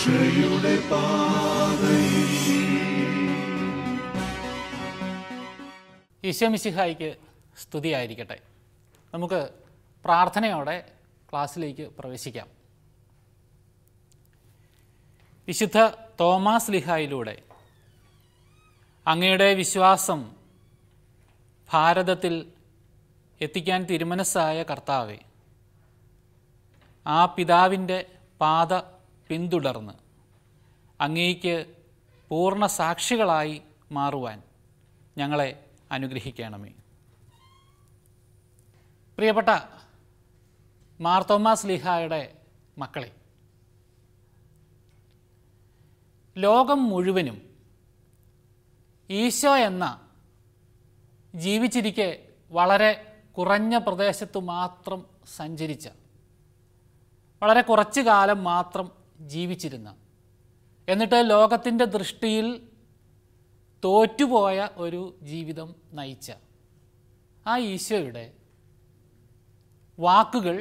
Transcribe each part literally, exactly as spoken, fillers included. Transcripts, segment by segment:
രക്ഷയുടെ പാതയിൽ. ഈശോ മിശിഹായിക്ക് സ്തുതിയായിരിക്കട്ടെ. നമുക്ക് പ്രാർത്ഥനയോടെ ക്ലാസ്സിലേക്ക് പ്രവേശിക്കാം. വിശുദ്ധ തോമാസ് ലീഹായിലൂടെ അങ്ങയുടെ വിശ്വാസം ഭാരതത്തിൽ എത്തിക്കാൻ തിരുമനസ്സായ കർത്താവെ, ആ പിതാവിൻ്റെ പാത പിന്തുടർന്ന് അങ്ങേക്ക് പൂർണ്ണ സാക്ഷികളായി മാറുവാൻ ഞങ്ങളെ അനുഗ്രഹിക്കണമേ. പ്രിയപ്പെട്ട മാർ തോമാസ് ലീഹായുടെ മക്കളെ, ലോകം മുഴുവനും ഈശോ എന്ന ജീവിച്ചിരിക്കെ വളരെ കുറഞ്ഞ പ്രദേശത്ത് മാത്രം സഞ്ചരിച്ച, വളരെ കുറച്ചു കാലം മാത്രം ജീവിച്ചിരുന്ന, എന്നിട്ട് ലോകത്തിൻ്റെ ദൃഷ്ടിയിൽ തോറ്റുപോയ ഒരു ജീവിതം നയിച്ച ആ ഈശോയുടെ വാക്കുകൾ,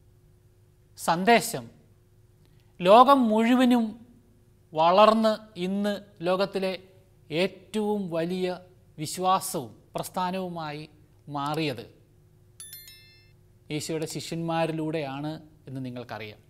സന്ദേശം ലോകം മുഴുവനും വളർന്ന് ഇന്ന് ലോകത്തിലെ ഏറ്റവും വലിയ വിശ്വാസവും പ്രസ്ഥാനവുമായി മാറിയത് ഈശോയുടെ ശിഷ്യന്മാരിലൂടെയാണ് എന്ന് നിങ്ങൾക്കറിയാം.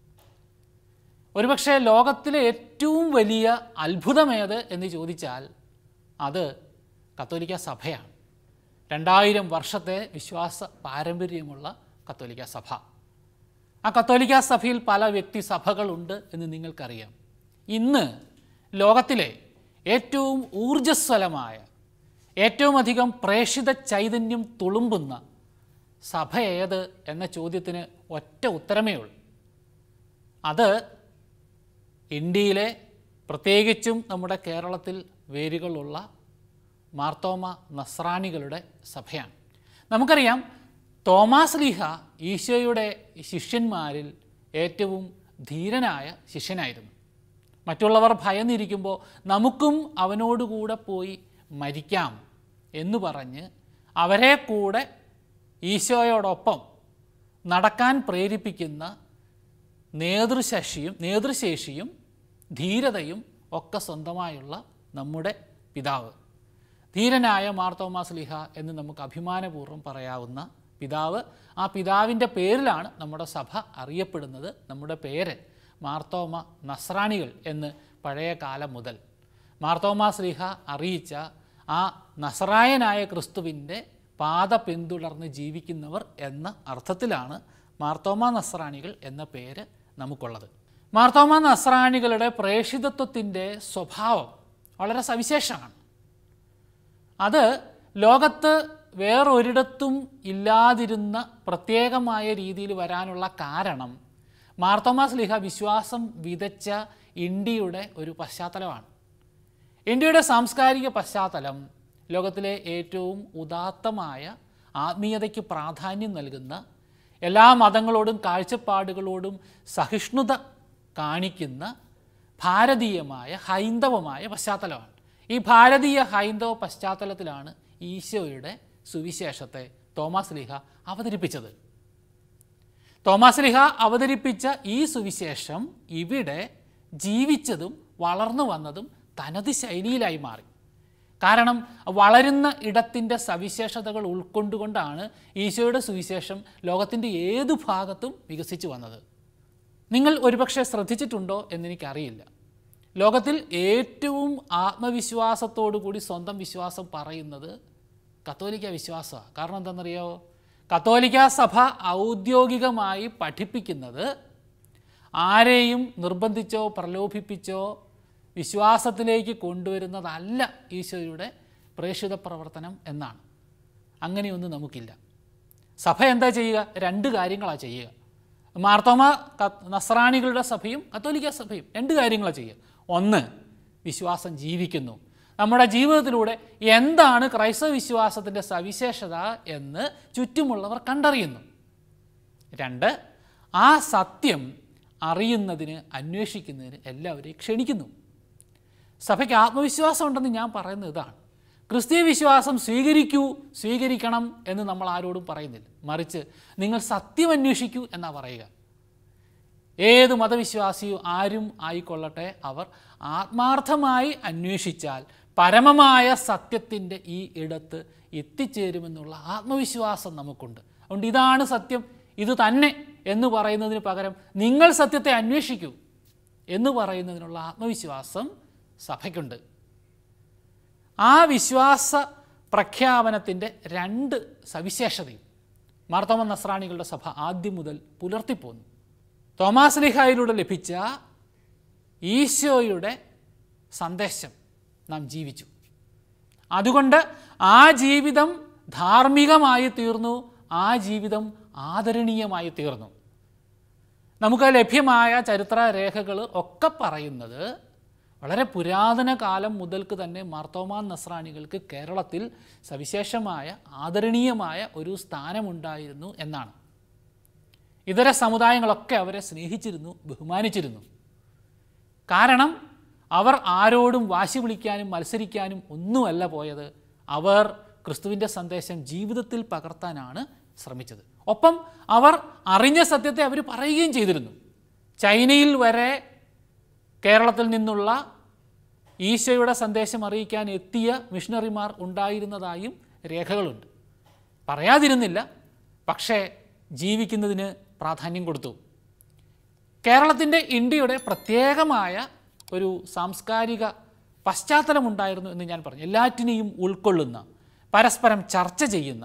ഒരുപക്ഷെ ലോകത്തിലെ ഏറ്റവും വലിയ അത്ഭുതമേത് എന്ന് ചോദിച്ചാൽ അത് കത്തോലിക്ക സഭയാണ്. രണ്ടായിരം വർഷത്തെ വിശ്വാസ പാരമ്പര്യമുള്ള കത്തോലിക്ക സഭ. ആ കത്തോലിക്ക സഭയിൽ പല വ്യക്തി സഭകളുണ്ട് എന്ന് നിങ്ങൾക്കറിയാം. ഇന്ന് ലോകത്തിലെ ഏറ്റവും ഊർജ്ജസ്വലമായ, ഏറ്റവും അധികം പ്രേഷിത ചൈതന്യം തുളുമ്പുന്ന സഭ ഏത് എന്ന ചോദ്യത്തിന് ഒറ്റ ഉത്തരമേ ഉള്ളൂ. അത് ഇന്ത്യയിലെ, പ്രത്യേകിച്ചും നമ്മുടെ കേരളത്തിൽ വേരുകളുള്ള മാർത്തോമ നസ്രാണികളുടെ സഭയാണ്. നമുക്കറിയാം, തോമാസ് ലീഹ ഈശോയുടെ ശിഷ്യന്മാരിൽ ഏറ്റവും ധീരനായ ശിഷ്യനായിരുന്നു. മറ്റുള്ളവർ ഭയന്നിരിക്കുമ്പോൾ നമുക്കും അവനോടുകൂടെ പോയി മരിക്കാം എന്ന് പറഞ്ഞ് അവരെ കൂടെ ഈശോയോടൊപ്പം നടക്കാൻ പ്രേരിപ്പിക്കുന്ന നേതൃശേഷിയും നേതൃശേഷിയും ധീരതയും ഒക്കെ സ്വന്തമായുള്ള നമ്മുടെ പിതാവ്, ധീരനായ മാർ തോമാസ് ലീഹ എന്ന് നമുക്ക് അഭിമാനപൂർവ്വം പറയാവുന്ന പിതാവ്. ആ പിതാവിൻ്റെ പേരിലാണ് നമ്മുടെ സഭ അറിയപ്പെടുന്നത്. നമ്മുടെ പേര് മാർത്തോമ നസ്രാണികൾ എന്ന് പഴയ കാലം മുതൽ മാർ തോമാസ് ലീഹ അറിയിച്ച ആ നസ്രായനായ ക്രിസ്തുവിൻ്റെ പാത പിന്തുടർന്ന് ജീവിക്കുന്നവർ എന്ന അർത്ഥത്തിലാണ് മാർത്തോമ നസ്രാണികൾ എന്ന പേര് നമുക്കുള്ളത്. മാർത്തോമ നസ്രാണികളുടെ പ്രേഷിതത്വത്തിൻ്റെ സ്വഭാവം വളരെ സവിശേഷമാണ്. അത് ലോകത്ത് വേറൊരിടത്തും ഇല്ലാതിരുന്ന പ്രത്യേകമായ രീതിയിൽ വരാനുള്ള കാരണം മാർ തോമാസ് ലീഹ വിശ്വാസം വിതച്ച ഇന്ത്യയുടെ ഒരു പശ്ചാത്തലമാണ്. ഇന്ത്യയുടെ സാംസ്കാരിക പശ്ചാത്തലം ലോകത്തിലെ ഏറ്റവും ഉദാത്തമായ ആത്മീയതയ്ക്ക് പ്രാധാന്യം നൽകുന്ന, എല്ലാ മതങ്ങളോടും കാഴ്ചപ്പാടുകളോടും സഹിഷ്ണുത കാണിക്കുന്ന ഭാരതീയമായ ഹൈന്ദവമായ പശ്ചാത്തലമാണ്. ഈ ഭാരതീയ ഹൈന്ദവ പശ്ചാത്തലത്തിലാണ് ഈശോയുടെ സുവിശേഷത്തെ തോമാസ് ലീഹ അവതരിപ്പിച്ചത്. തോമാസ് ലീഹ അവതരിപ്പിച്ച ഈ സുവിശേഷം ഇവിടെ ജീവിച്ചതും വളർന്നു വന്നതും തനത് ശൈലിയിലായി മാറി. കാരണം വളരുന്ന ഇടത്തിൻ്റെ സവിശേഷതകൾ ഉൾക്കൊണ്ടുകൊണ്ടാണ് ഈശോയുടെ സുവിശേഷം ലോകത്തിൻ്റെ ഏതു ഭാഗത്തും വികസിച്ചു വന്നത്. നിങ്ങൾ ഒരുപക്ഷെ ശ്രദ്ധിച്ചിട്ടുണ്ടോ എന്നെനിക്കറിയില്ല, ലോകത്തിൽ ഏറ്റവും ആത്മവിശ്വാസത്തോടു കൂടി സ്വന്തം വിശ്വാസം പറയുന്നത് കത്തോലിക്ക വിശ്വാസമാണ്. കാരണം എന്താണെന്നറിയാമോ? കത്തോലിക്ക സഭ ഔദ്യോഗികമായി പഠിപ്പിക്കുന്നത് ആരെയും നിർബന്ധിച്ചോ പ്രലോഭിപ്പിച്ചോ വിശ്വാസത്തിലേക്ക് കൊണ്ടുവരുന്നതല്ല ഈശോയുടെ പ്രേഷിത പ്രവർത്തനം എന്നാണ്. അങ്ങനെയൊന്നും നമുക്കില്ല. സഭ എന്താ ചെയ്യുക? രണ്ട് കാര്യങ്ങളാണ് ചെയ്യുക. മാർത്തോമ നസ്രാണികളുടെ സഭയും കത്തോലിക്ക സഭയും രണ്ട് കാര്യങ്ങളാണ് ചെയ്യുക. ഒന്ന്, വിശ്വാസം ജീവിക്കുന്നു. നമ്മുടെ ജീവിതത്തിലൂടെ എന്താണ് ക്രൈസ്തവ വിശ്വാസത്തിൻ്റെ സവിശേഷത എന്ന് ചുറ്റുമുള്ളവർ കണ്ടറിയുന്നു. രണ്ട്, ആ സത്യം അറിയുന്നതിന്, അന്വേഷിക്കുന്നതിന് എല്ലാവരെയും ക്ഷണിക്കുന്നു. സഭയ്ക്ക് ആത്മവിശ്വാസം ഉണ്ടെന്ന് ഞാൻ പറയുന്നത് ഇതാണ്. ക്രിസ്തീയ വിശ്വാസം സ്വീകരിക്കൂ, സ്വീകരിക്കണം എന്ന് നമ്മൾ ആരോടും പറയുന്നില്ല. മറിച്ച് നിങ്ങൾ സത്യം അന്വേഷിക്കൂ എന്നാണ് പറയുക. ഏത് മതവിശ്വാസിയും ആരും ആയിക്കൊള്ളട്ടെ, അവർ ആത്മാർത്ഥമായി അന്വേഷിച്ചാൽ പരമമായ സത്യത്തിൻ്റെ ഈ ഇടത്ത് എത്തിച്ചേരുമെന്നുള്ള ആത്മവിശ്വാസം നമുക്കുണ്ട്. അതുകൊണ്ട് ഇതാണ് സത്യം, ഇത് തന്നെ എന്ന് പറയുന്നതിന് പകരം നിങ്ങൾ സത്യത്തെ അന്വേഷിക്കൂ എന്ന് പറയുന്നതിനുള്ള ആത്മവിശ്വാസം സഭയ്ക്കുണ്ട്. ആ വിശ്വാസ പ്രഖ്യാപനത്തിൻ്റെ രണ്ട് സവിശേഷതയും മാർത്തോമ നസ്രാണികളുടെ സഭ ആദ്യം മുതൽ പുലർത്തിപ്പോന്നു. തോമാസ് ലീഹായിലൂടെ ലഭിച്ച ഈശോയുടെ സന്ദേശം നാം ജീവിച്ചു. അതുകൊണ്ട് ആ ജീവിതം ധാർമ്മികമായി തീർന്നു, ആ ജീവിതം ആദരണീയമായി തീർന്നു. നമുക്ക് ലഭ്യമായ ചരിത്ര രേഖകൾ ഒക്കെ പറയുന്നത് വളരെ പുരാതന കാലം മുതൽക്ക് തന്നെ മാർത്തോമാ നസ്രാണികൾക്ക് കേരളത്തിൽ സവിശേഷമായ ആദരണീയമായ ഒരു സ്ഥാനമുണ്ടായിരുന്നു എന്നാണ്. ഇതര സമുദായങ്ങളൊക്കെ അവരെ സ്നേഹിച്ചിരുന്നു, ബഹുമാനിച്ചിരുന്നു. കാരണം അവർ ആരോടും വാശി വിളിക്കാനും മത്സരിക്കാനും ഒന്നുമല്ല പോയത്. അവർ ക്രിസ്തുവിൻ്റെ സന്ദേശം ജീവിതത്തിൽ പകർത്താനാണ് ശ്രമിച്ചത്. ഒപ്പം അവർ അറിഞ്ഞ സത്യത്തെ അവർ പറയുകയും ചെയ്തിരുന്നു. ചൈനയിൽ വരെ കേരളത്തിൽ നിന്നുള്ള ഈശോയുടെ സന്ദേശം അറിയിക്കാൻ എത്തിയ മിഷണറിമാർ ഉണ്ടായിരുന്നതായും രേഖകളുണ്ട്. പറയാതിരുന്നില്ല, പക്ഷേ ജീവിക്കുന്നതിന് പ്രാധാന്യം കൊടുത്തു. കേരളത്തിൻ്റെ ഇന്ത്യയുടെ പ്രത്യേകമായ ഒരു സാംസ്കാരിക പശ്ചാത്തലമുണ്ടായിരുന്നു എന്ന് ഞാൻ പറഞ്ഞു. എല്ലാറ്റിനെയും ഉൾക്കൊള്ളുന്ന, പരസ്പരം ചർച്ച ചെയ്യുന്ന,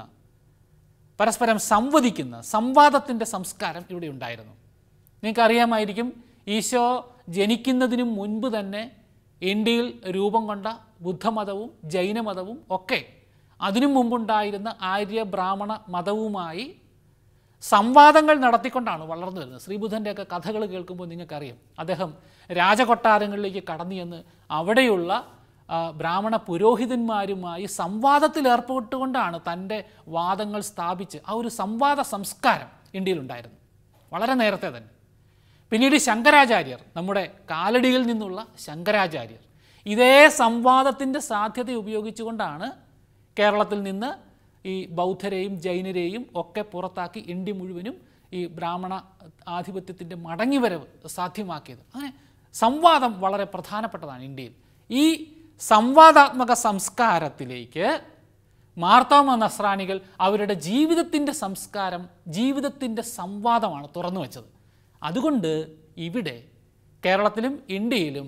പരസ്പരം സംവദിക്കുന്ന സംവാദത്തിൻ്റെ സംസ്കാരം ഇവിടെ ഉണ്ടായിരുന്നു. നിങ്ങൾക്കറിയാമായിരിക്കും, ഈശോ ജനിക്കുന്നതിന് മുൻപ് തന്നെ ഇന്ത്യയിൽ രൂപം കൊണ്ട ബുദ്ധമതവും ജൈനമതവും ഒക്കെ അതിനു മുമ്പുണ്ടായിരുന്ന ആര്യ ബ്രാഹ്മണ മതവുമായി സംവാദങ്ങൾ നടത്തിക്കൊണ്ടാണ് വളർന്നു വരുന്നത്. ശ്രീബുദ്ധൻ്റെയൊക്കെ കഥകൾ കേൾക്കുമ്പോൾ നിങ്ങൾക്കറിയാം, അദ്ദേഹം രാജകൊട്ടാരങ്ങളിലേക്ക് കടന്നു ചെന്ന് അവിടെയുള്ള ബ്രാഹ്മണ പുരോഹിതന്മാരുമായി സംവാദത്തിൽ ഏർപ്പെട്ടുകൊണ്ടാണ് തൻ്റെ വാദങ്ങൾ സ്ഥാപിച്ച് ആ ഒരു സംവാദ സംസ്കാരം ഇന്ത്യയിലുണ്ടായിരുന്നു വളരെ നേരത്തെ തന്നെ. പിന്നീട് ശങ്കരാചാര്യർ, നമ്മുടെ കാലടിയിൽ നിന്നുള്ള ശങ്കരാചാര്യർ, ഇതേ സംവാദത്തിൻ്റെ സാധ്യത ഉപയോഗിച്ചുകൊണ്ടാണ് കേരളത്തിൽ നിന്ന് ഈ ബൗദ്ധരെയും ജൈനരെയും ഒക്കെ പുറത്താക്കി ഇന്ത്യ മുഴുവനും ഈ ബ്രാഹ്മണ ആധിപത്യത്തിൻ്റെ മടങ്ങിവരവ് സാധ്യമാക്കിയത്. അങ്ങനെ സംവാദം വളരെ പ്രധാനപ്പെട്ടതാണ് ഇന്ത്യയിൽ. ഈ സംവാദാത്മക സംസ്കാരത്തിലേക്ക് മാർത്തോമ നസ്രാണികൾ അവരുടെ ജീവിതത്തിൻ്റെ സംസ്കാരം, ജീവിതത്തിൻ്റെ സംവാദമാണ് തുറന്നു വച്ചത്. അതുകൊണ്ട് ഇവിടെ കേരളത്തിലും ഇന്ത്യയിലും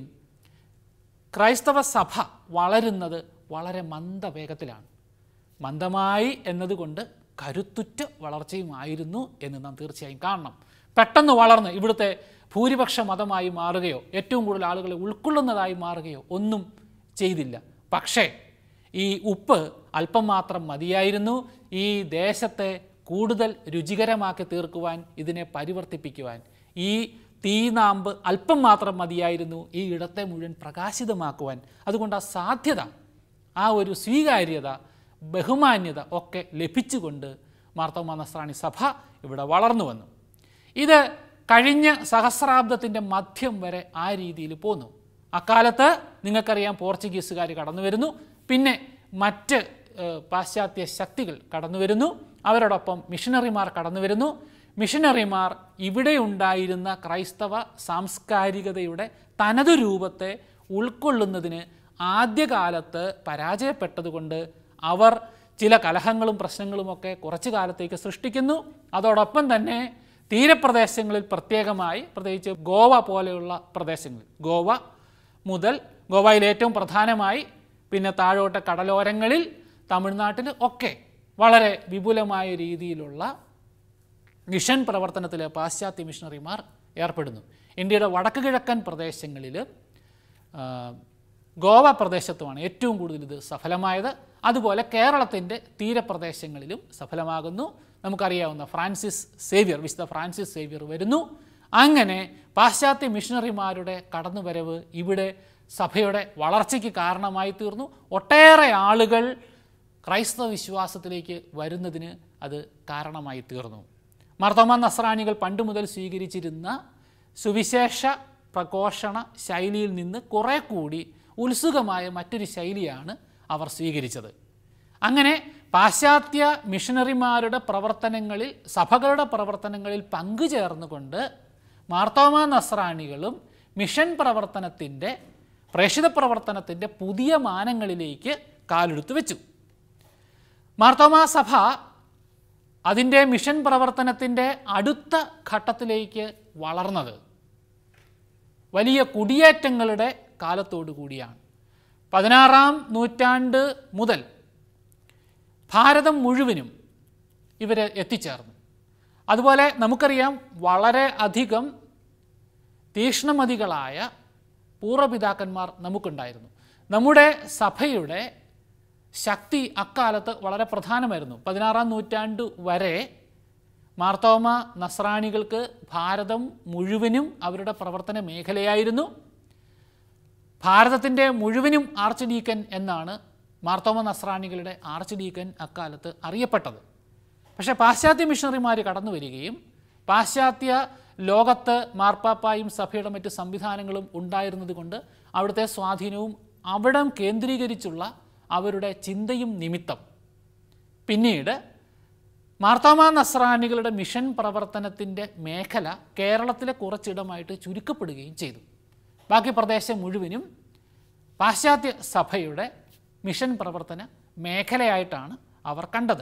ക്രൈസ്തവ സഭ വളരുന്നത് വളരെ മന്ദവേഗത്തിലാണ്. മന്ദമായി എന്നതുകൊണ്ട് കരുത്തുറ്റ വളർച്ചയുമായിരുന്നു എന്ന് നാം തീർച്ചയായും കാണണം. പെട്ടെന്ന് വളർന്ന് ഇവിടുത്തെ ഭൂരിപക്ഷ മതമായി മാറുകയോ ഏറ്റവും കൂടുതൽ ആളുകളെ ഉൾക്കൊള്ളുന്നതായി മാറുകയോ ഒന്നും ചെയ്തില്ല. പക്ഷേ ഈ ഉപ്പ് അല്പം മാത്രം മതിയായിരുന്നു ഈ ദേശത്തെ കൂടുതൽ രുചികരമാക്കി തീർക്കുവാൻ, ഇതിനെ പരിവർത്തിപ്പിക്കുവാൻ. ഈ തീനാമ്പ് അല്പം മാത്രം മതിയായിരുന്നു ഈ ഇടത്തെ മുഴുവൻ പ്രകാശിതമാക്കുവാൻ. അതുകൊണ്ട് ആ സാധ്യത, ആ ഒരു സ്വീകാര്യത, ബഹുമാന്യത ഒക്കെ ലഭിച്ചുകൊണ്ട് മാർത്തോമാ നസ്രാണി സഭ ഇവിടെ വളർന്നു വന്നു. ഇത് കഴിഞ്ഞ സഹസ്രാബ്ദത്തിൻ്റെ മധ്യം വരെ ആ രീതിയിൽ പോന്നു. അക്കാലത്ത് നിങ്ങൾക്കറിയാം, പോർച്ചുഗീസുകാർ കടന്നു വരുന്നു, പിന്നെ മറ്റ് പാശ്ചാത്യ ശക്തികൾ കടന്നു വരുന്നു, അവരോടൊപ്പം മിഷനറിമാർ കടന്നു വരുന്നു. മിഷനറിമാർ ഇവിടെ ഉണ്ടായിരുന്ന ക്രൈസ്തവ സാംസ്കാരികതയുടെ തനതു രൂപത്തെ ഉൾക്കൊള്ളുന്നതിന് ആദ്യകാലത്ത് പരാജയപ്പെട്ടതുകൊണ്ട് അവർ ചില കലഹങ്ങളും പ്രശ്നങ്ങളുമൊക്കെ കുറച്ചു കാലത്തേക്ക് സൃഷ്ടിക്കുന്നു. അതോടൊപ്പം തന്നെ തീരപ്രദേശങ്ങളിൽ പ്രത്യേകമായി, പ്രത്യേകിച്ച് ഗോവ പോലെയുള്ള പ്രദേശങ്ങളിൽ, ഗോവ മുതൽ ഗോവയിൽ ഏറ്റവും പ്രധാനമായി, പിന്നെ താഴോട്ട് കടലോരങ്ങളിൽ, തമിഴ്നാട്ടിൽ ഒക്കെ വളരെ വിപുലമായ രീതിയിലുള്ള മിഷൻ പ്രവർത്തനത്തിൽ പാശ്ചാത്യ മിഷണറിമാർ ഏർപ്പെടുന്നു. ഇന്ത്യയുടെ വടക്ക് കിഴക്കൻ പ്രദേശങ്ങളിൽ ഗോവ പ്രദേശത്തുമാണ് ഏറ്റവും കൂടുതൽ ഇത് സഫലമായത്. അതുപോലെ കേരളത്തിൻ്റെ തീരപ്രദേശങ്ങളിലും സഫലമാകുന്നു. നമുക്കറിയാവുന്ന ഫ്രാൻസിസ് സേവ്യർ, വിശുദ്ധ ഫ്രാൻസിസ് സേവ്യർ വരുന്നു. അങ്ങനെ പാശ്ചാത്യ മിഷണറിമാരുടെ കടന്നുവരവ് ഇവിടെ സഭയുടെ വളർച്ചയ്ക്ക് കാരണമായി തീർന്നു. ഒട്ടേറെ ആളുകൾ ക്രൈസ്തവ വിശ്വാസത്തിലേക്ക് വരുന്നതിന് അത് കാരണമായി തീർന്നു. മാർത്തോമാ നസ്രാണികൾ പണ്ട് മുതൽ സ്വീകരിച്ചിരുന്ന സുവിശേഷ പ്രഘോഷണ ശൈലിയിൽ നിന്ന് കുറേ കൂടി ഉത്സുകമായ മറ്റൊരു ശൈലിയാണ് അവർ സ്വീകരിച്ചത്. അങ്ങനെ പാശ്ചാത്യ മിഷണറിമാരുടെ പ്രവർത്തനങ്ങളിൽ, സഭകളുടെ പ്രവർത്തനങ്ങളിൽ പങ്കുചേർന്നുകൊണ്ട് മാർത്തോമാ നസ്രാണികളും മിഷൻ പ്രവർത്തനത്തിൻ്റെ പ്രേക്ഷിത പ്രവർത്തനത്തിൻ്റെ പുതിയ മാനങ്ങളിലേക്ക് കാലെടുത്തു വെച്ചു. മാർത്തോമാ സഭ അതിൻ്റെ മിഷൻ പ്രവർത്തനത്തിൻ്റെ അടുത്ത ഘട്ടത്തിലേക്ക് വളർന്നത് വലിയ കുടിയേറ്റങ്ങളുടെ കാലത്തോടു കൂടിയാണ്. പതിനാറാം നൂറ്റാണ്ട് മുതൽ ഭാരതം മുഴുവനും ഇവർ എത്തിച്ചേർന്നു. അതുപോലെ നമുക്കറിയാം, വളരെ അധികം തീക്ഷ്ണമതികളായ പൂർവ്വപിതാക്കന്മാർ നമുക്കുണ്ടായിരുന്നു. നമ്മുടെ സഭയുടെ ശക്തി അക്കാലത്ത് വളരെ പ്രധാനമായിരുന്നു. പതിനാറാം നൂറ്റാണ്ട് വരെ മാർത്തോമ നസ്രാണികൾക്ക് ഭാരതം മുഴുവനും അവരുടെ പ്രവർത്തന മേഖലയായിരുന്നു. ഭാരതത്തിൻ്റെ മുഴുവനും ആർച്ച് ഡീക്കൻ എന്നാണ് മാർത്തോമ നസ്രാണികളുടെ ആർച്ച് ഡീക്കൻ അക്കാലത്ത് അറിയപ്പെട്ടത്. പക്ഷേ പാശ്ചാത്യ മിഷണറിമാർ കടന്നു വരികയും പാശ്ചാത്യ ലോകത്ത് മാർപ്പാപ്പായും സഭയുടെ മറ്റ് സംവിധാനങ്ങളും ഉണ്ടായിരുന്നത് കൊണ്ട് അവിടുത്തെ സ്വാധീനവും അവിടം കേന്ദ്രീകരിച്ചുള്ള അവരുടെ ചിന്തയും നിമിത്തം പിന്നീട് മാർത്തോമാ നസ്രാണികളുടെ മിഷൻ പ്രവർത്തനത്തിൻ്റെ മേഖല കേരളത്തിലെ കുറച്ചിടമായിട്ട് ചുരുക്കപ്പെടുകയും ചെയ്തു. ബാക്കി പ്രദേശം മുഴുവനും പാശ്ചാത്യ സഭയുടെ മിഷൻ പ്രവർത്തന മേഖലയായിട്ടാണ് അവർ കണ്ടത്.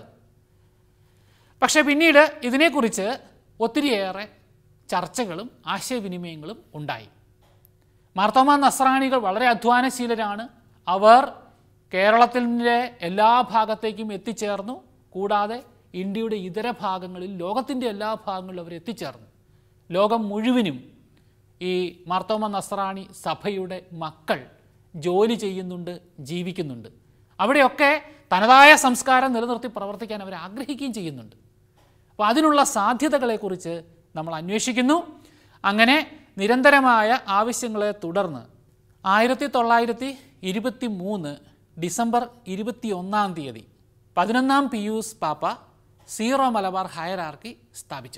പക്ഷേ പിന്നീട് ഇതിനെക്കുറിച്ച് ഒത്തിരിയേറെ ചർച്ചകളും ആശയവിനിമയങ്ങളും ഉണ്ടായി. മാർത്തോമാ നസ്രാണികൾ വളരെ അധ്വാനശീലരാണ്. അവർ കേരളത്തിൻ്റെ എല്ലാ ഭാഗത്തേക്കും എത്തിച്ചേർന്നു. കൂടാതെ ഇന്ത്യയുടെ ഇതര ഭാഗങ്ങളിൽ, ലോകത്തിൻ്റെ എല്ലാ ഭാഗങ്ങളിലും അവർ എത്തിച്ചേർന്നു. ലോകം മുഴുവനും ഈ മാർത്തോമാ നസ്രാണി സഭയുടെ മക്കൾ ജോലി ചെയ്യുന്നുണ്ട്, ജീവിക്കുന്നുണ്ട്. അവിടെയൊക്കെ തനതായ സംസ്കാരം നിലനിർത്തി പ്രവർത്തിക്കാൻ അവർ ആഗ്രഹിക്കുകയും ചെയ്യുന്നുണ്ട്. അപ്പോൾ അതിനുള്ള സാധ്യതകളെക്കുറിച്ച് നമ്മൾ അന്വേഷിക്കുന്നു. അങ്ങനെ നിരന്തരമായ ആവശ്യങ്ങളെ തുടർന്ന് ആയിരത്തി തൊള്ളായിരത്തി ഇരുപത്തി മൂന്ന് ഡിസംബർ ഇരുപത്തി ഒന്നാം തീയതി പതിനൊന്നാം പിയൂസ് പാപ്പ സീറോ മലബാർ ഹയരാർക്കി സ്ഥാപിച്ചു.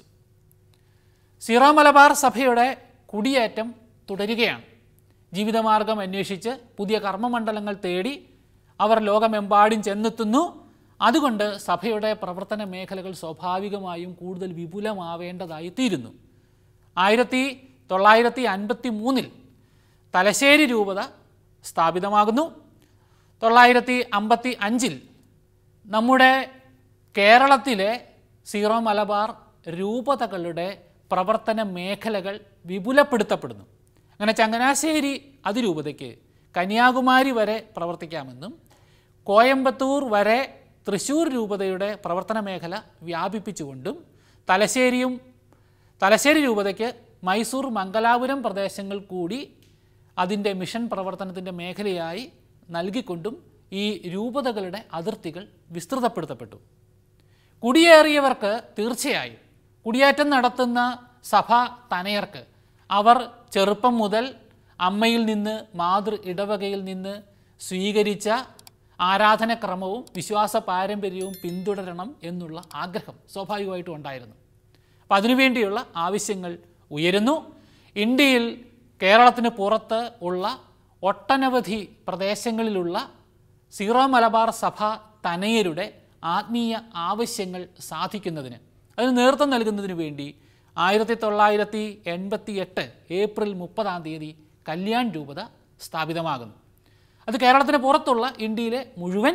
സീറോ മലബാർ സഭയുടെ കുടിയേറ്റം തുടരുകയാണ്. ജീവിതമാർഗം അന്വേഷിച്ച് പുതിയ കർമ്മമണ്ഡലങ്ങൾ തേടി അവർ ലോകമെമ്പാടും ചെന്നെത്തുന്നു. അതുകൊണ്ട് സഭയുടെ പ്രവർത്തന മേഖലകൾ സ്വാഭാവികമായും കൂടുതൽ വിപുലമാവേണ്ടതായി തീരുന്നു. ആയിരത്തി തൊള്ളായിരത്തി അൻപത്തി മൂന്നിൽ തലശ്ശേരി രൂപത സ്ഥാപിതമാകുന്നു. തൊള്ളായിരത്തി അമ്പത്തി അഞ്ചിൽ നമ്മുടെ കേരളത്തിലെ സീറോ മലബാർ രൂപതകളുടെ പ്രവർത്തന മേഖലകൾ വിപുലപ്പെടുത്തപ്പെടുന്നു. അങ്ങനെ ചങ്ങനാശ്ശേരി അതിരൂപതയ്ക്ക് കന്യാകുമാരി വരെ പ്രവർത്തിക്കാമെന്നും കോയമ്പത്തൂർ വരെ തൃശ്ശൂർ രൂപതയുടെ പ്രവർത്തന മേഖല വ്യാപിപ്പിച്ചുകൊണ്ടും തലശ്ശേരിയും തലശ്ശേരി രൂപതയ്ക്ക് മൈസൂർ മംഗലാപുരം പ്രദേശങ്ങൾ കൂടി അതിൻ്റെ മിഷൻ പ്രവർത്തനത്തിൻ്റെ മേഖലയായി നൽകിക്കൊണ്ടും ഈ രൂപതകളുടെ അതിർത്തികൾ വിസ്തൃതപ്പെടുത്തപ്പെട്ടു. കുടിയേറിയവർക്ക് തീർച്ചയായും കുടിയേറ്റം നടത്തുന്ന സഭാ തനയർക്ക് അവർ ചെറുപ്പം മുതൽ അമ്മയിൽ നിന്ന്, മാതൃ ഇടവകയിൽ നിന്ന് സ്വീകരിച്ച ആരാധനക്രമവും വിശ്വാസ പാരമ്പര്യവും പിന്തുടരണം എന്നുള്ള ആഗ്രഹം സ്വാഭാവികമായിട്ടും ഉണ്ടായിരുന്നു. അപ്പം അതിനുവേണ്ടിയുള്ള ആവശ്യങ്ങൾ ഉയരുന്നു. ഇന്ത്യയിൽ കേരളത്തിന് പുറത്ത് ഉള്ള ഒട്ടനവധി പ്രദേശങ്ങളിലുള്ള സീറോ മലബാർ സഭ തനയരുടെ ആത്മീയ ആവശ്യങ്ങൾ സാധിക്കുന്നതിന്, അതിന് നേതൃത്വം നൽകുന്നതിന് വേണ്ടി ആയിരത്തി തൊള്ളായിരത്തി എൺപത്തി എട്ട് ഏപ്രിൽ മുപ്പതാം തീയതി കല്യാൺ രൂപത സ്ഥാപിതമാകുന്നു. അത് കേരളത്തിന് പുറത്തുള്ള ഇന്ത്യയിലെ മുഴുവൻ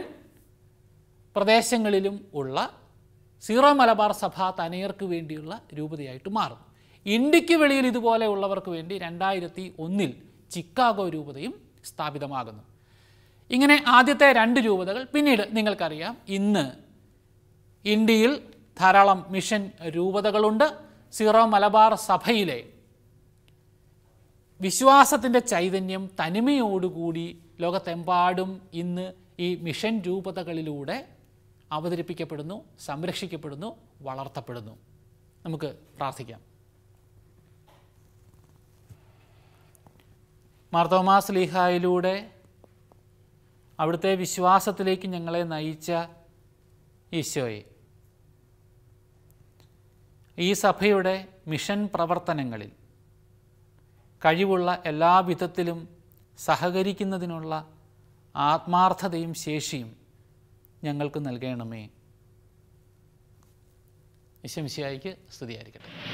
പ്രദേശങ്ങളിലും ഉള്ള സീറോ മലബാർ സഭ തനയർക്ക് വേണ്ടിയുള്ള രൂപതയായിട്ട് മാറും. ഇന്ത്യക്ക് വെളിയിൽ ഇതുപോലെയുള്ളവർക്ക് വേണ്ടി രണ്ടായിരത്തി ഒന്നിൽ ചിക്കാഗോ രൂപതയും സ്ഥാപിതമാകുന്നു. ഇങ്ങനെ ആദ്യത്തെ രണ്ട് രൂപതകൾ. പിന്നീട് നിങ്ങൾക്കറിയാം, ഇന്ന് ഇന്ത്യയിൽ ധാരാളം മിഷൻ രൂപതകളുണ്ട്. സീറോ മലബാർ സഭയിലെ വിശ്വാസത്തിൻ്റെ ചൈതന്യം തനിമയോടുകൂടി ലോകത്തെമ്പാടും ഇന്ന് ഈ മിഷൻ രൂപതകളിലൂടെ അവതരിപ്പിക്കപ്പെടുന്നു, സംരക്ഷിക്കപ്പെടുന്നു, വളർത്തപ്പെടുന്നു. നമുക്ക് പ്രാർത്ഥിക്കാം. മാർത്തോമാ ശ്ലീഹായിലൂടെ അവിടുത്തെ വിശ്വാസത്തിലേക്ക് ഞങ്ങളെ നയിച്ച ഈശോയെ, ഈ സഭയുടെ മിഷൻ പ്രവർത്തനങ്ങളിൽ കഴിവുള്ള എല്ലാ വിധത്തിലും സഹകരിക്കുന്നതിനുള്ള ആത്മാർത്ഥതയും ശേഷിയും ഞങ്ങൾക്ക് നൽകണമേ. ഈശോ മിശിഹായ്ക്ക് സ്തുതിയായിരിക്കട്ടെ.